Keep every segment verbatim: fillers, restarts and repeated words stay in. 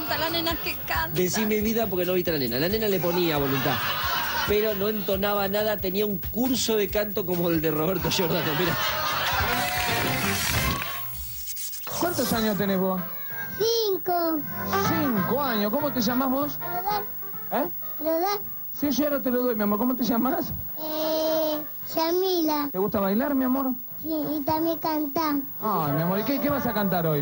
encanta la nena que canta. Decime vida porque no viste a la nena. La nena le ponía voluntad, pero no entonaba nada, tenía un curso de canto como el de Roberto Giordano, mira. ¿Cuántos años tenés vos? Cinco. Cinco años. ¿Cómo te llamás vos? ¿Me lo das? ¿Eh? ¿Me lo das? Sí, yo ahora te lo doy, mi amor. ¿Cómo te llamas? Eh, Yamila. ¿Te gusta bailar, mi amor? Sí, y también cantar. Ay, mi amor. ¿Y qué, qué vas a cantar hoy?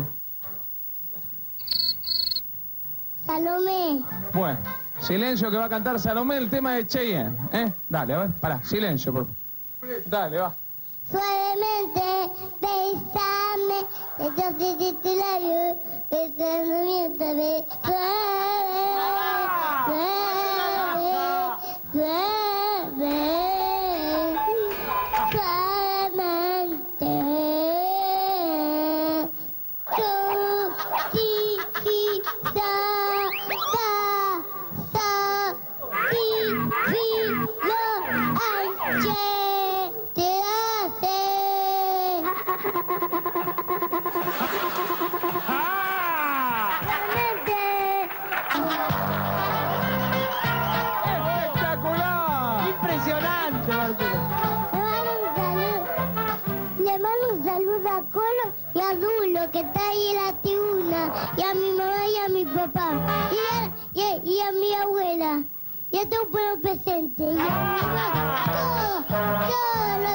Salomé. Bueno, silencio que va a cantar Salomé el tema de Cheyenne. ¿Eh? Dale, a ver, pará, silencio, por favor. Dale, va. Suavemente, besame, yo soy de tu labio, besando mientras me suave, suave, suave, suavemente. Tú, sí, sí, sa, sa, sa, sí, sí, lo, anche, te hace. ¡Espectacular! Impresionante, Le mando un saludo a Colo y a Dulo, que está ahí en la tribuna, y a mi mamá y a mi papá, y a, y a, y a mi abuela, y a todo un pueblo presente, y a mi mamá, todo, todo